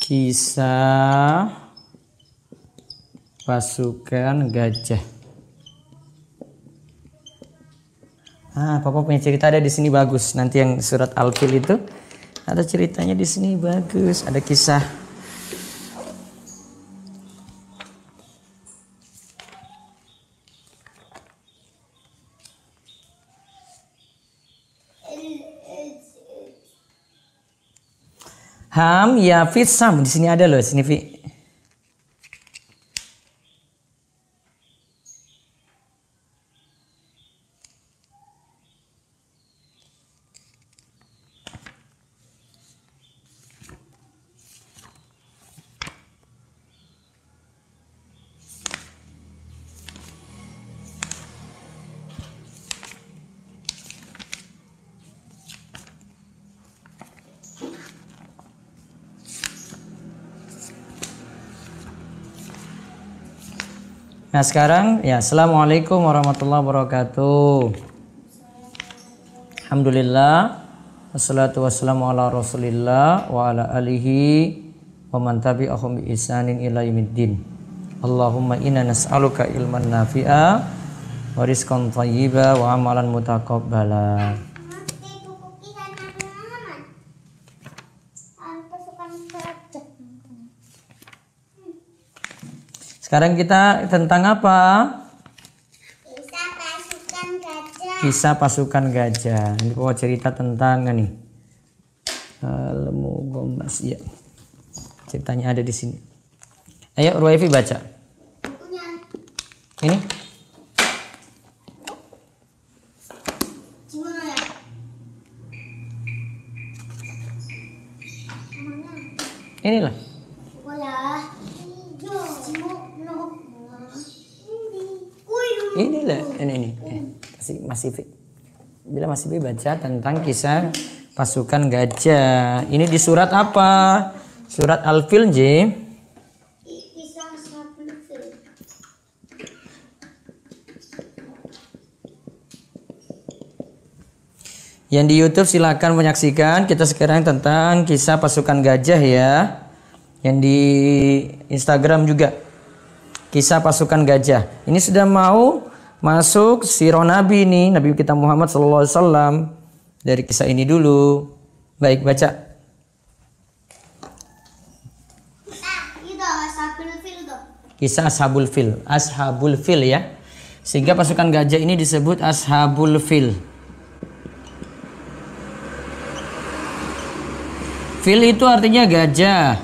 Kisah pasukan gajah. Papa punya cerita ada di sini bagus. Nanti yang surat Al-Fil itu ada ceritanya di sini bagus. Ada kisah. Ham ya fit sam di sini ada loh sini Fi. Nah sekarang ya, assalamualaikum warahmatullahi wabarakatuh. Alhamdulillah, wassalatu wassalamu ala rasulillah wa ala alihi wa man tabi'ahum bi ihsanin ila yaumiddin. Allahumma inna nas'aluka ilman nafi'a wa rizqan thayyiba wa amalan mutaqabbala. Sekarang kita tentang apa? Kisah pasukan gajah. Kisah pasukan gajah. Ini kok cerita tentang nih. Lemu gombas ya. Ceritanya ada di sini. Ayo Ruwaifi baca. Bukunya. Ini. Gimana ya? Inilah. Inilah ini. Masih bila masih baca tentang kisah pasukan gajah. Ini di surat apa? Surat Al-Fil, J. Kisah Ashabul Fil. Yang di YouTube silakan menyaksikan. Kita sekarang tentang kisah pasukan gajah ya. Yang di Instagram juga kisah pasukan gajah. Ini sudah mau masuk sirah Nabi nih, Nabi kita Muhammad SAW. Dari kisah ini dulu. Baik, baca. Itu Ashabul Fil tuh. Kisah Ashabul Fil. Ashabul Fil ya. Sehingga pasukan gajah ini disebut Ashabul Fil. Fil itu artinya gajah.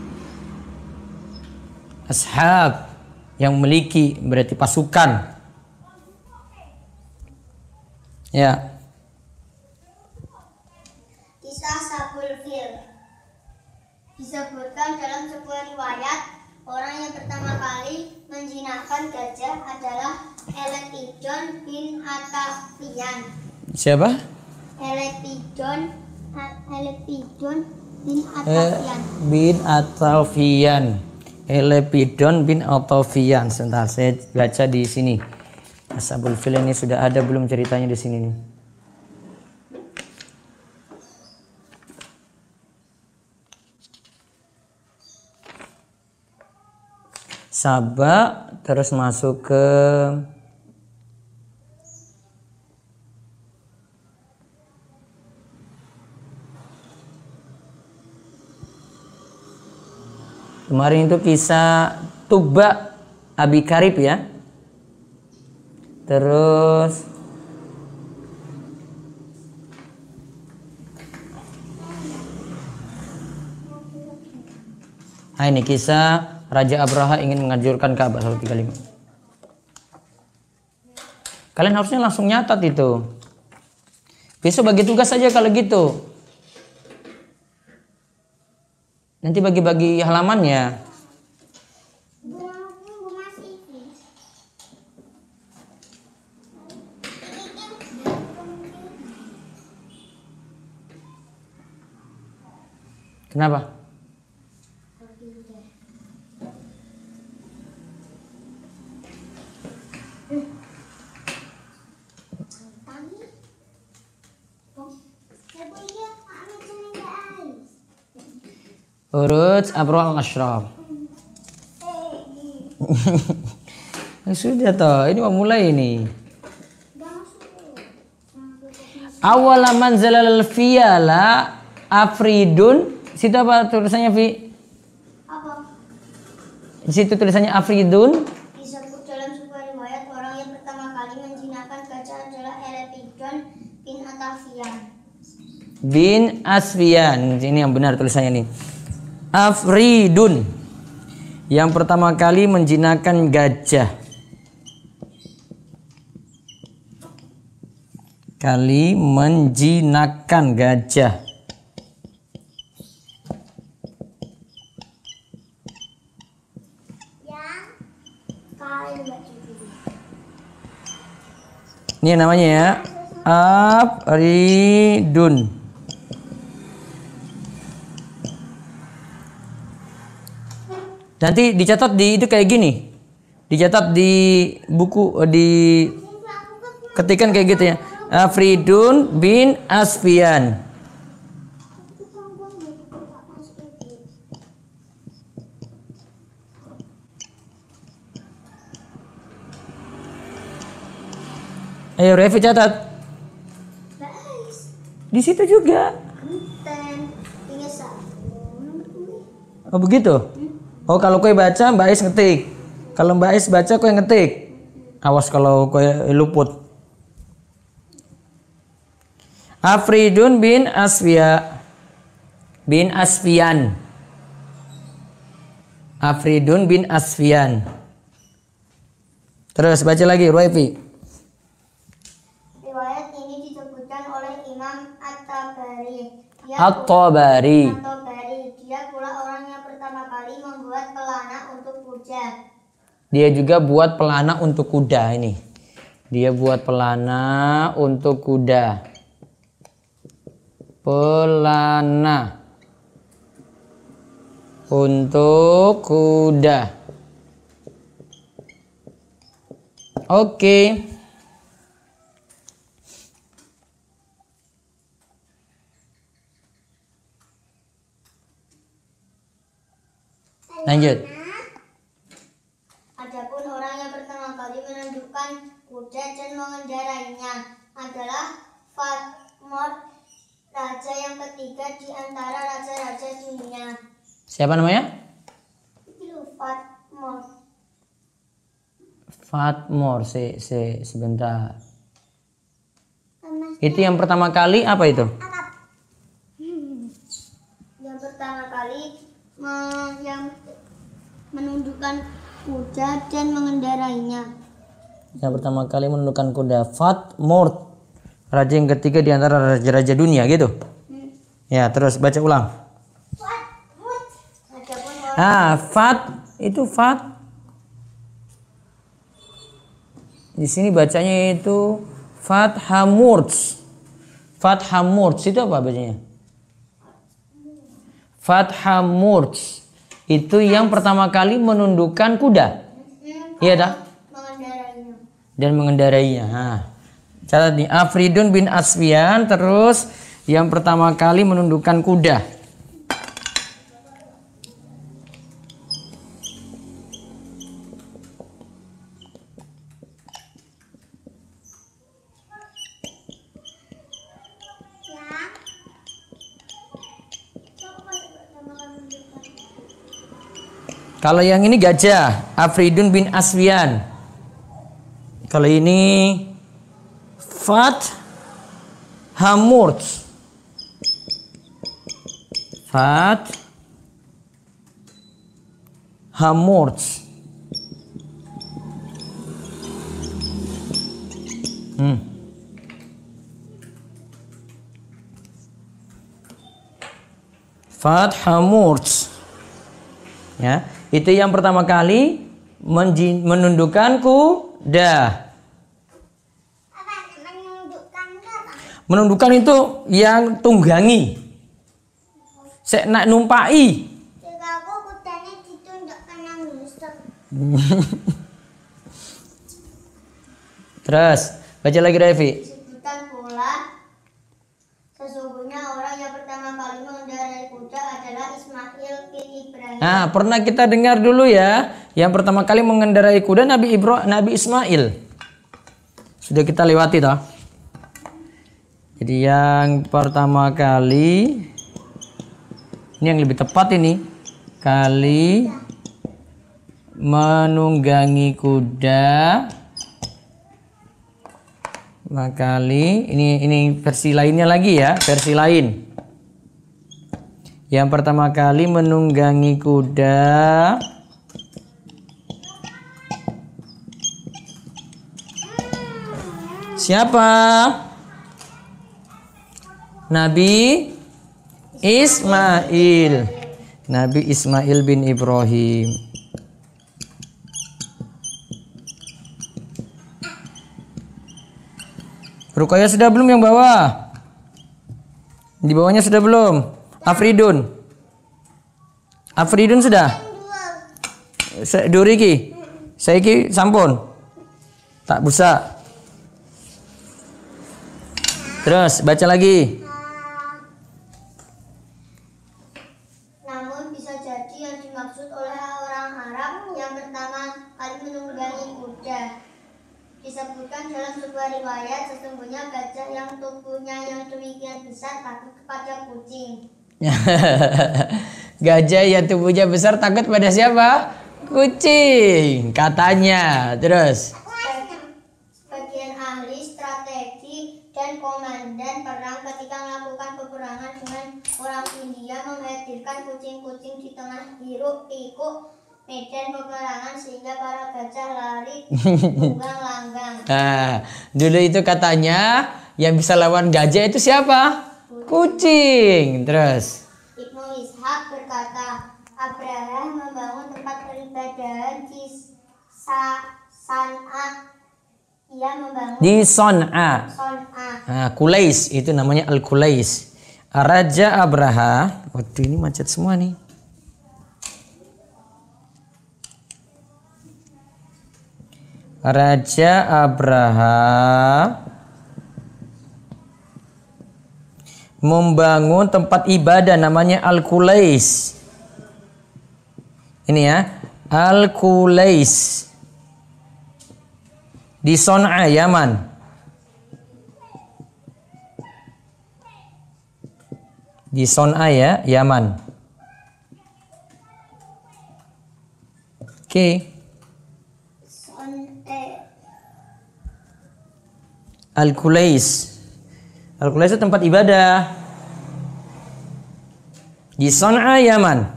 Ashab yang memiliki berarti pasukan. Ya. Kisah Ashabul Fil disebutkan dalam sebuah riwayat orang yang pertama kali menjinakkan gajah adalah Elepidon bin Atafian. Siapa? Elepidon bin Atafian. Bin Atafian. Elepidon bin Atafian. Sebentar saya baca di sini. Ashabul Fil ini sudah ada belum ceritanya di sini nih? Sabah terus masuk ke kemarin itu kisah Tuba Abi Karib ya. Terus ini kisah Raja Abraha ingin menghancurkan Ka'bah 135. Kalian harusnya langsung nyatat itu. Besok bagi tugas saja kalau gitu. Nanti bagi-bagi halamannya. Kenapa? Urut Abrul Ashraf. Sudah toh, ini mau mulai ini. Awala manzalal fiyala afridun. Situ apa tulisannya, Vi? Apa? Di situ tulisannya afridun. Disebut dalam sebuah riwayat orang yang pertama kali menjinakkan gajah adalah Elepidon bin Atafian. Bin Asfiyan. Ini yang benar tulisannya nih. Afridun. Yang pertama kali menjinakkan gajah. Kali menjinakkan gajah. Ini namanya ya, afridun. Nanti dicatat di itu kayak gini. Dicatat di buku, di ketikan kayak gitu ya. Afridun bin Asfiyan. Ayo Revi catat. Di situ juga. Oh begitu? Oh kalau kue baca Mbak Ais ngetik. Kalau Mbak Ais baca kue ngetik. Awas kalau kue luput. Afridun bin Asfiyan. Afridun bin Asfiyan. Terus baca lagi Revi. Riwayat ini disebutkan oleh Imam At-Tabari. At-Tabari. Dia pula orang yang pertama kali membuat pelana untuk kuda. Dia juga buat pelana untuk kuda ini. Dia buat pelana untuk kuda. Pelana untuk kuda. Oke. Lanjut. Adapun orang yang pertama kali menundukkan kuda dan mengendarainya adalah Fatmur, raja yang ketiga di antara raja-raja dunia. Siapa namanya? Itu Fatmur. Fatmur, sebentar. Itu yang pertama kali apa itu? Yang pertama kali yang menundukkan kuda dan mengendarainya. Yang pertama kali menundukkan kuda, Fatmur, raja yang ketiga di antara raja-raja dunia gitu. Ya, terus baca ulang. Fat itu Fat. Di sini bacanya itu Fathamurts. Fathamurts itu apa bacanya? Fathamurts itu yang pertama kali menundukkan kuda. Iya dah. Dan mengendarainya. Nah, catat nih, Afridun bin Asfiyan, terus yang pertama kali menundukkan kuda. Kalau yang ini gajah, Afridun bin Asfiyan. Kalau ini Fathamurts. Fathamurts. Fathamurts. Ya, itu yang pertama kali menundukkan kuda. Menundukkan itu yang tunggangi. Sek nak numpai. Terus baca lagi Revi. Disebutkan pula sesungguhnya orang yang pertama kali mengendarai kuda adalah Ismail Nah, pernah kita dengar dulu ya, yang pertama kali mengendarai kuda Nabi Ismail. Sudah kita lewati toh. Jadi yang pertama kali, ini yang lebih tepat ini, kali menunggangi kuda. Nah, kali ini versi lainnya lagi ya, versi lain. Yang pertama kali menunggangi kuda siapa? Nabi Ismail. Nabi Ismail bin Ibrahim. Rukaya sudah belum yang bawah? Di bawahnya sudah belum? Afridun sudah? Duriki. Saiki sampun. Tak busa. Terus baca lagi. Namun bisa jadi yang dimaksud oleh orang Arab yang pertama kali menunggangi kuda. Disebutkan dalam sebuah riwayat sesungguhnya gajah yang tubuhnya yang demikian besar takut kepada kucing. Gajah yang tubuhnya besar takut pada siapa? Kucing katanya. Terus Sebagian ahli strategi dan komandan perang ketika melakukan peperangan dengan orang India menghadirkan kucing-kucing di tengah hiruk pikuk medan peperangan sehingga para gajah lari tunggang langgang. nah, dulu itu katanya yang bisa lawan gajah itu siapa? Kucing. Terus Ibnu Ishaq berkata, Abraham membangun tempat peribadahan di San'a. Ia membangun di Son'a. Nah, Kulais itu namanya Al-Kulais. Raja Abraha. Waduh, ini macet semua nih. Raja Abraha membangun tempat ibadah namanya Al-Kulais. Ini ya, Al-Kulais di Son'a, Yaman. Di Son'a ya, Yaman. Oke. Al-Kulais. Al-Kulais itu tempat ibadah di Son'a, Yaman.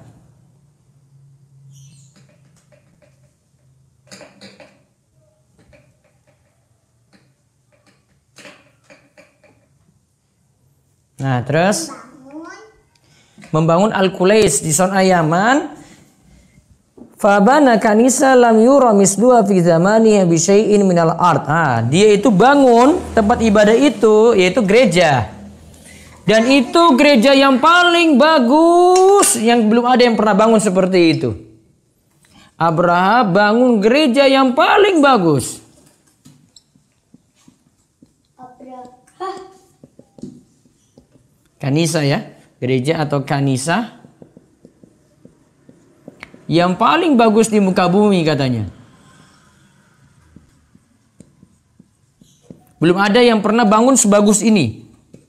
Nah, terus membangun Al-Kulais di Son'a, Yaman. Fabana kanisa lam yura misluha fi zamanihi bi syai'in minal ard. Dia itu bangun tempat ibadah itu yaitu gereja. Dan itu gereja yang paling bagus yang belum ada yang pernah bangun seperti itu. Abraha bangun gereja yang paling bagus. Kanisa ya, gereja atau kanisa yang paling bagus di muka bumi katanya. Belum ada yang pernah bangun sebagus ini.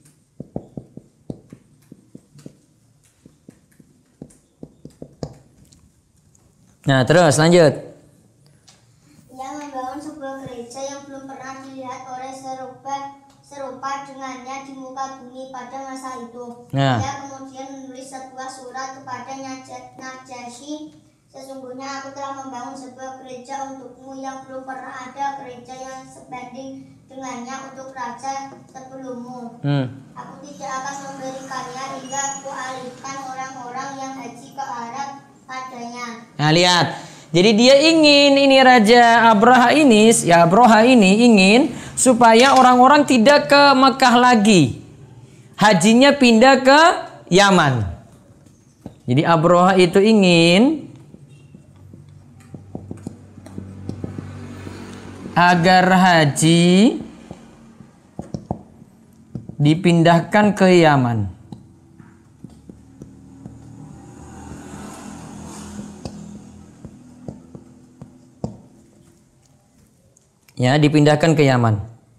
Nah, terus lanjut. Ia membangun sebuah gereja yang belum pernah dilihat oleh serupa dengannya di muka bumi pada masa itu. Nah. Ia kemudian menulis sebuah surat kepada Najasyi. Sesungguhnya aku telah membangun sebuah gereja untukmu yang belum pernah ada gereja yang sebanding dengannya untuk raja sebelummu. Aku tidak akan memberikannya hingga aku alihkan orang-orang yang haji ke Arab padanya. Nah, lihat. Jadi dia ingin, ini Raja Abraha ini, ya Abraha ini ingin supaya orang-orang tidak ke Mekah lagi. Hajinya pindah ke Yaman. Jadi Abraha itu ingin agar haji dipindahkan ke Yaman. Ya, dipindahkan ke Yaman.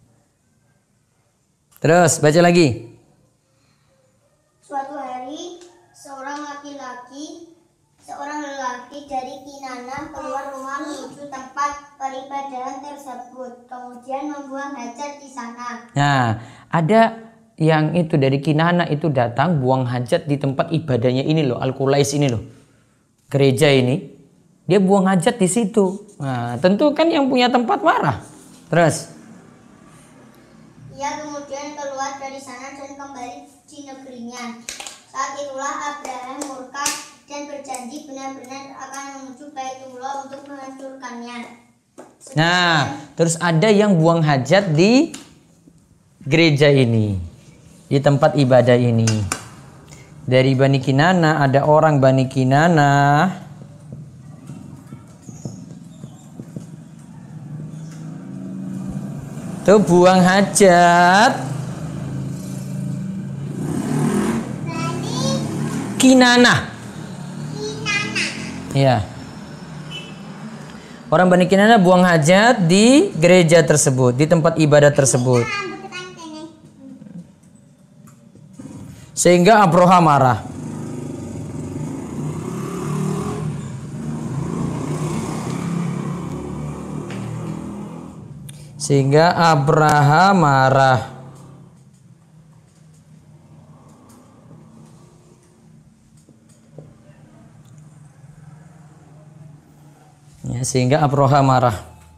Terus baca lagi. Suatu hari seorang lelaki dari Kinanah keluar rumah menuju tempat peribadahan tersebut, kemudian membuang hajat di sana. Nah, ada yang itu dari Kinanah itu datang buang hajat di tempat ibadahnya ini loh, Al-Qulais ini loh. Gereja ini. Dia buang hajat di situ. Nah, tentu kan yang punya tempat marah. Terus Ia kemudian keluar dari sana dan kembali di negerinya. Saat itulah Abraham murka dan berjanji benar-benar akan menuju Baitullah untuk menghancurkannya. nah, terus ada yang buang hajat di gereja ini, di tempat ibadah ini. Dari Bani Kinanah, ada orang Bani Kinanah tuh buang hajat. Kinanah. Ya. Orang Bani Kinanah buang hajat di gereja tersebut, di tempat ibadah tersebut. Sehingga Abroha marah. Sehingga Abraha marah. Ya, sehingga Abroha marah.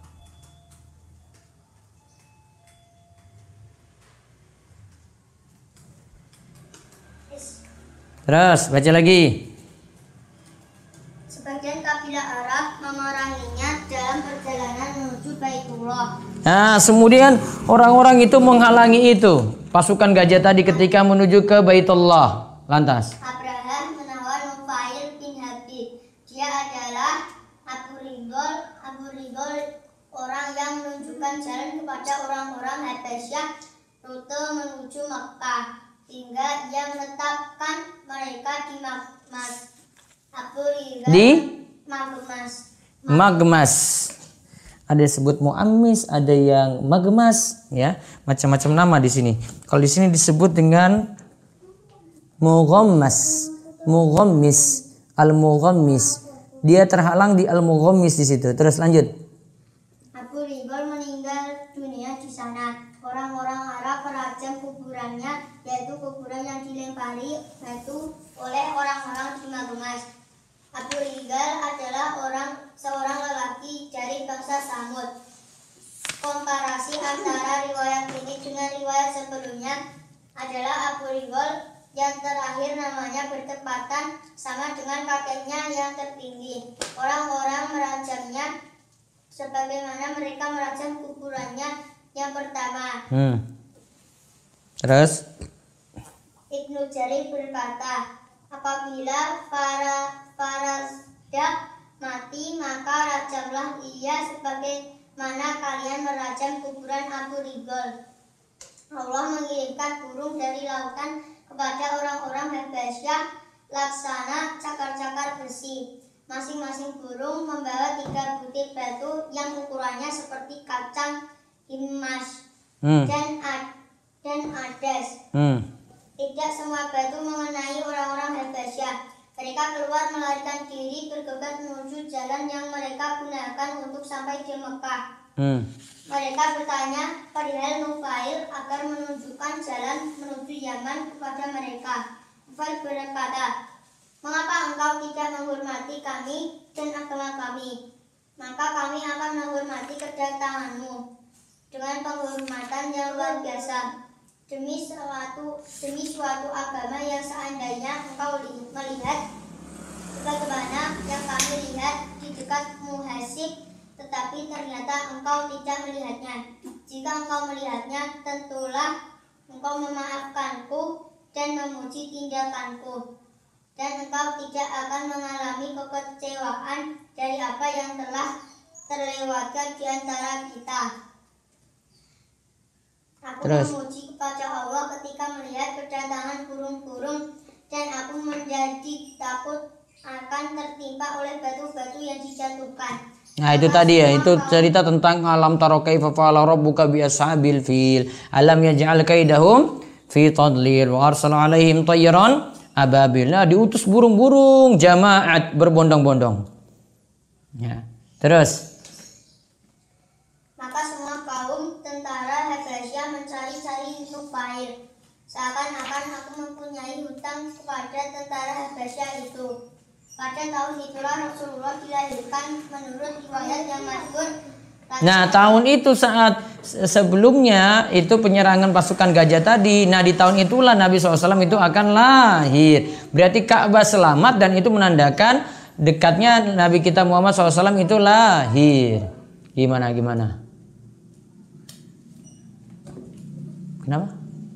Terus baca lagi. Sebagian kabilah Arab memarahinya dalam perjalanan menuju Baitullah. Nah, kemudian orang-orang itu menghalangi itu pasukan gajah tadi ketika menuju ke Baitullah. Lantas Abraham menawar Nufail bin Habib. Dia adalah Abu Ridol, orang yang menunjukkan jalan kepada orang-orang Habasyah rute menuju Mekah, hingga ia menetapkan mereka di Magmas. Abu Ridol di Magmas. Ada disebut Mu'ammis, ada yang Magmas, ya, macam-macam nama di sini. Kalau di sini disebut dengan Mughammas, Mughammis, Al-Mughammis. Dia terhalang di Al-Mughammis di situ. Terus lanjut. Abu Ridol meninggal dunia di sana. Orang-orang Arab merajam kuburannya, yaitu kuburan yang dilempari batu oleh orang-orang di Magmas. Abu Ridol adalah seorang lelaki dari bangsa Samud. Komparasi antara riwayat ini dengan riwayat sebelumnya adalah Abu Ridol yang terakhir namanya bertepatan sama dengan kakeknya yang tertinggi. Orang-orang merajamnya sebagaimana mereka merajam kuburannya yang pertama. Terus Ibnu Jarir berkata, apabila Farazdak mati, maka rajamlah ia sebagaimana kalian merajam kuburan Abu Ridol. Allah mengirimkan burung dari lautan kepada orang-orang Habasyah laksana cakar-cakar besi. Masing-masing burung membawa 3 butir batu yang ukurannya seperti kacang himas dan adas. Tidak semua batu mengenai orang-orang Habasyah. Mereka keluar melarikan diri bergegas menuju jalan yang mereka gunakan untuk sampai di Mekah. Mereka bertanya perihal Nufail agar menunjukkan jalan menuju Yaman kepada mereka. Nufail berkata, mengapa engkau tidak menghormati kami dan agama kami? Maka kami akan menghormati kedatanganmu dengan penghormatan yang luar biasa. Demi suatu agama yang seandainya engkau melihat sebagaimana yang kami lihat di dekat Muhasib, tetapi ternyata engkau tidak melihatnya. Jika engkau melihatnya, tentulah engkau memaafkanku dan memuji tindakanku, dan engkau tidak akan mengalami kekecewaan dari apa yang telah terlewatkan di antara kita. Aku memuji kepada Allah ketika melihat kedatangan burung-burung, dan aku menjadi takut akan tertimpa oleh batu-batu yang dijatuhkan. Nah itu tadi ya, itu cerita tentang alam tara kaifa fa'ala rabbuka bi ashabil fil. Alam yaj'al kaidahum fi tadlil wa arsala alaihim tayran ababil. Nah diutus burung-burung jamaat berbondong-bondong. Ya. Terus Maka semua kaum tentara Habasya mencari-cari Nufail. Seakan-akan aku mempunyai hutang kepada tentara Habasya itu. Pada tahun itulah Rasulullah dilahirkan menurut riwayat yang masyhur. nah tahun itu saat sebelumnya itu penyerangan pasukan gajah tadi. Nah di tahun itulah Nabi SAW itu akan lahir. Berarti Ka'bah selamat dan itu menandakan dekatnya Nabi kita Muhammad SAW itu lahir. Gimana? Kenapa?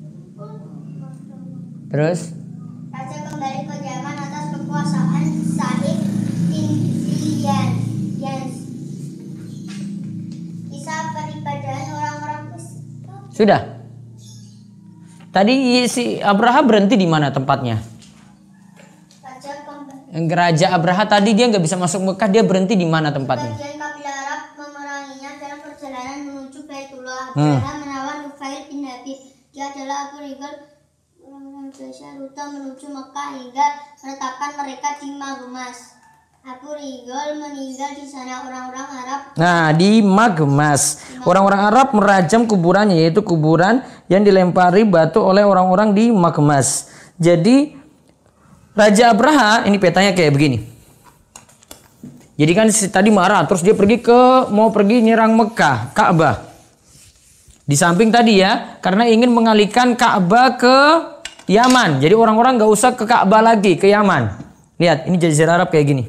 Terus? Raja kembali ke Yaman atas kekuasaan Sa'id bin Ziyad. Kisah peribadahan orang-orang Sudah. Tadi si Abraha berhenti di mana tempatnya? Raja Abraha tadi dia nggak bisa masuk Mekah, dia berhenti di mana tempatnya? Sebagian kabilah Arab memeranginya dalam perjalanan menuju Baitullah. Abraha menawan Nufail bin Habib. Dia adalah Abu Rigal orang-orang Habasya rute menuju Mekah hingga menetapkan mereka di Magmas. Abu Rigal meninggal di sana. Orang-orang Arab. Nah di Magmas, orang-orang Arab merajam kuburannya, yaitu kuburan yang dilempari batu oleh orang-orang di Magmas. Jadi Raja Abraha ini petanya kayak begini. Jadi kan tadi marah, terus dia mau pergi nyerang Mekah, Ka'bah. Di samping tadi ya, karena ingin mengalihkan Ka'bah ke Yaman. Jadi orang-orang nggak usah ke Ka'bah lagi, ke Yaman. Lihat, ini Jazirah Arab kayak gini.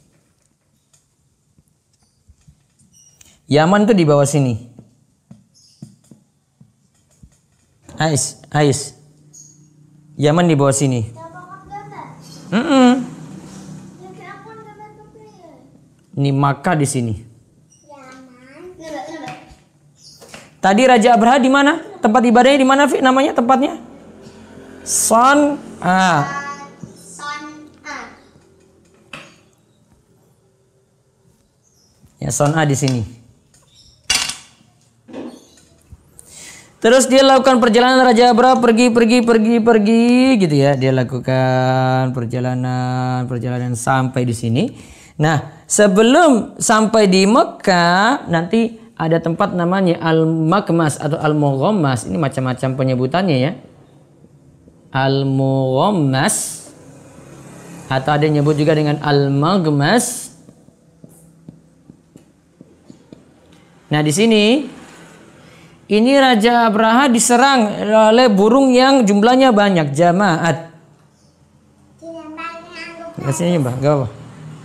Yaman tuh di bawah sini. Ais. Yaman di bawah sini. Ini Makkah di sini. Tadi Raja Abraha di mana? Tempat ibadahnya di mana, Fi? Namanya tempatnya? Son'a. Ya, Son'a di sini. Terus dia lakukan perjalanan Raja Abraha pergi gitu ya. Dia lakukan perjalanan sampai di sini. Nah, sebelum sampai di Mekah nanti ada tempat namanya Al-Magmas atau Al-Mughammas. Ini macam-macam penyebutannya ya. Al-Mughammas atau ada yang nyebut juga dengan Al-Magmas. Nah, di sini ini Raja Abraha diserang oleh burung yang jumlahnya banyak, jamaat. Kasihnya Mbak, gak apa.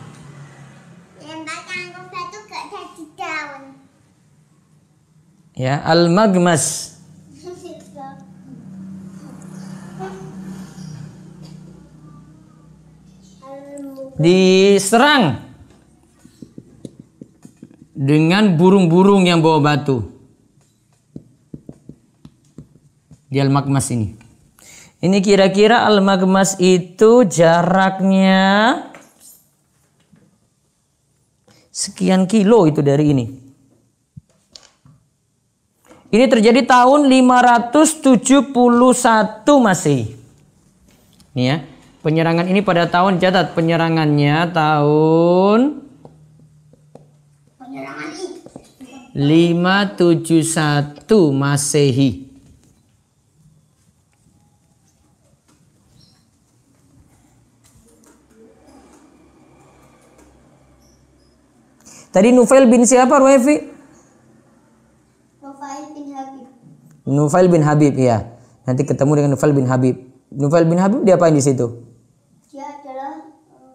Ya, Al-Magmas. Diserang dengan burung-burung yang bawa batu. Di Al-Magmas ini. Ini kira-kira Al-Magmas itu jaraknya sekian kilo itu dari ini. Ini terjadi tahun 571 Masehi. Ini ya. Penyerangan ini pada tahun, catat penyerangannya tahun 571 Masehi. Tadi Nufail bin siapa, Ruefi? Nufail bin Habib ya. Nanti ketemu dengan Nufail bin Habib. Nufail bin Habib dia apain di situ? Dia adalah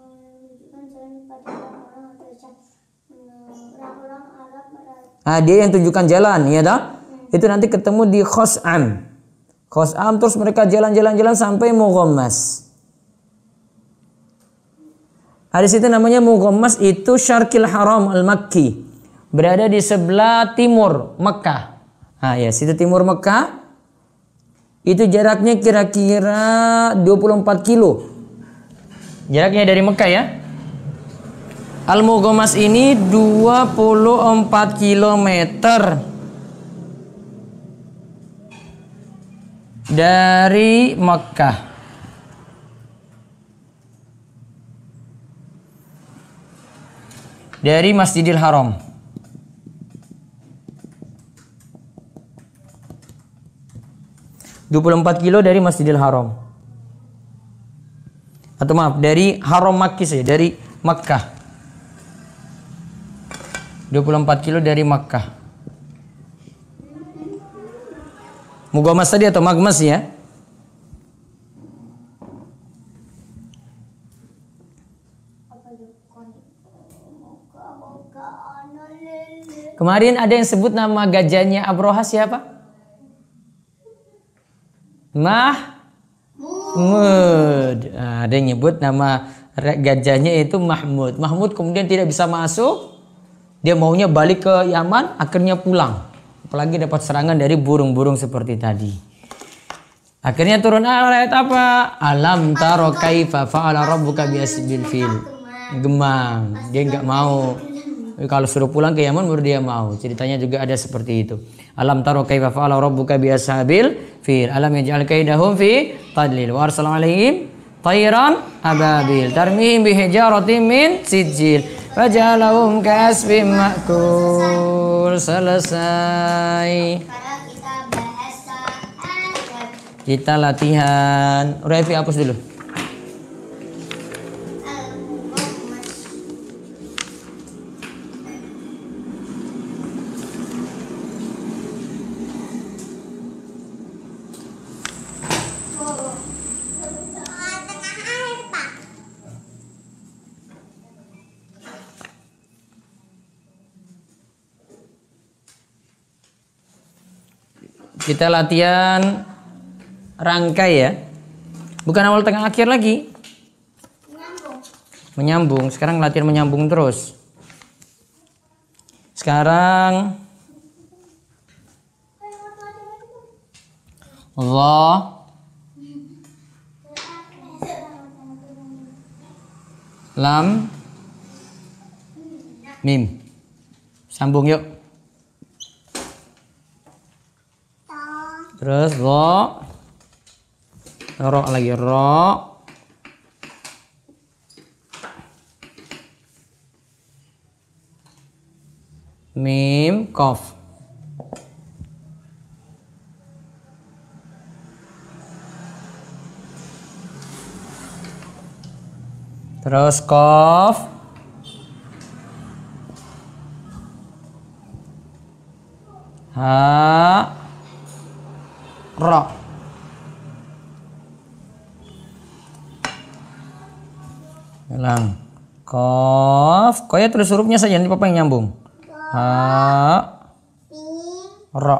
orang-orang Arab. Dia yang tunjukkan jalan, ya dah? Itu nanti ketemu di Khos'am. Khos'am terus mereka jalan-jalan sampai Mughammas. Di situ namanya Mughammas itu Syarqil Haram Al-Makki. Berada di sebelah timur Mekah. Ya, situ timur Mekah. Itu jaraknya kira-kira 24 kilo. Jaraknya dari Mekah ya. Al-Mughamas ini 24 kilometer dari Mekah. Dari Masjidil Haram. kilo dari Masjidil Haram. Atau maaf, dari Haram Makki sih, dari Makkah. 24 kilo dari Makkah. Mughamas tadi atau Magmas ya? Kemarin ada yang sebut nama gajahnya Abroha siapa? Mahmud. Ada yang nyebut nama gajahnya itu Mahmud. Mahmud kemudian tidak bisa masuk. Dia maunya balik ke Yaman, akhirnya pulang. Apalagi dapat serangan dari burung-burung seperti tadi. Akhirnya turun ayat apa? Alam taro kaifa fa'ala rabbuka biasbil fil. Gemang. Dia nggak mau. Kalau suruh pulang ke Yaman baru dia mau. Ceritanya juga ada seperti itu. Alam taro kaifa fa'ala rabbuka biasbil fil. Alam yaj'al kaidahum fi tadlil. Wa arsala alaihim tayran ababil. Tarmihim bihijaratin min sijil. Fajalahum kasbim ma'kul. Selesai. Kita latihan. Revi hapus dulu. Kita latihan rangkai ya. Bukan awal tengah akhir lagi. Menyambung. Sekarang latihan menyambung terus. Sekarang Allah, lam, mim. Sambung yuk. Terus ro lagi ro, mim, kof. Terus kof, ha, ro. Ulang. Kof. Koya terus hurufnya saja, nanti papa yang nyambung. Ha, ro.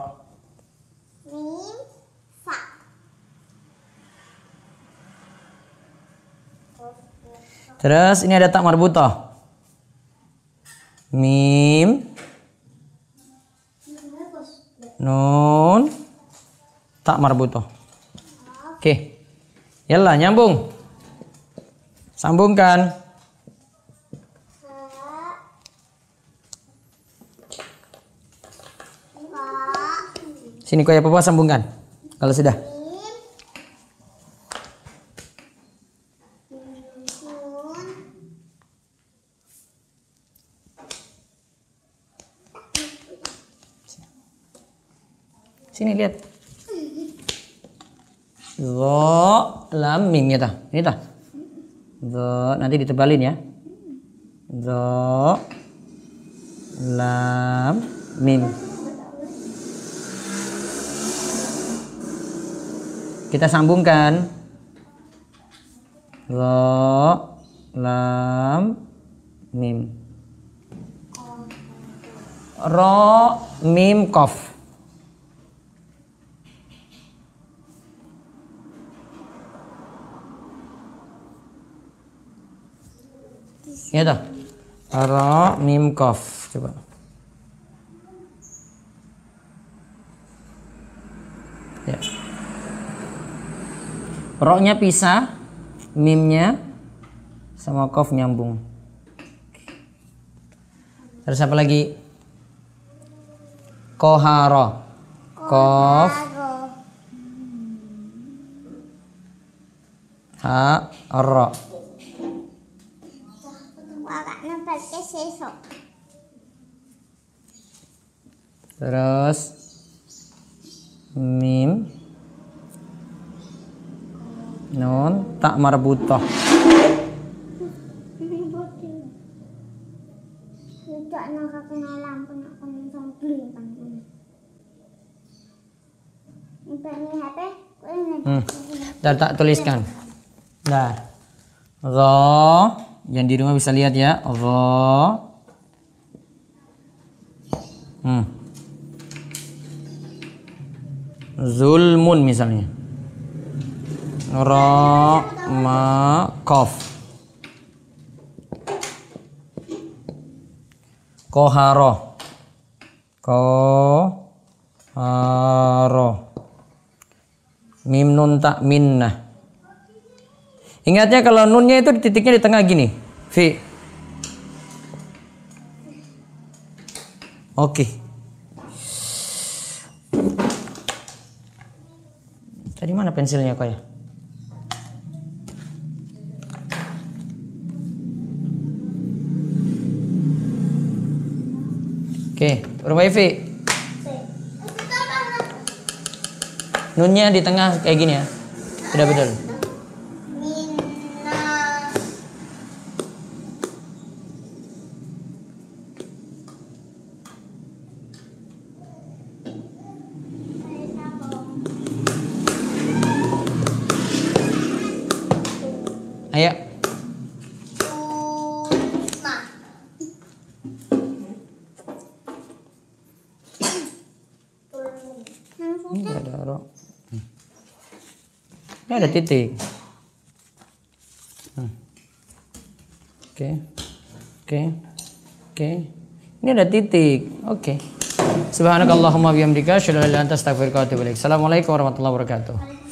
Terus ini ada tak marbutah. Mim, nun, tak marbutah. Oke. Yalla nyambung. Sambungkan. Sini kau ya papa sambungkan. Kalau sudah. Sini lihat. Dho, lam, mim ya tah. Ini tah. Dho, nanti ditebalin ya. Dho, lam, mim. Kita sambungkan. Dho, lam, mim. Ro, mim, kof. Ya toh. Ra, mim, kof. Coba. Ya. Ro-nya pisah, mimnya sama kof nyambung. Terus apa lagi? Koharo. Kof. Ha. Ro. Terus mim. Nun. Tak marbutoh. Dan tak tuliskan. Nah, Ro, yang di rumah bisa lihat ya, Ro. Zulmun misalnya. Ro, ma, kof. Koharo. Koharo. Mim nun tak minnah. Ingatnya kalau nunnya itu titiknya di tengah gini. Fi. Oke. Tadi mana pensilnya kok ya? Oke, rumah Fi. Nunnya di tengah kayak gini ya. Sudah betul. Ayo. Ini ada ro. Ini ada titik. Oke. Ini ada titik. Oke. Subhanakallahumma bihamdika asyhadu an la ilaha illa anta astaghfiruka wa atubu ilaik. Assalamualaikum warahmatullahi wabarakatuh.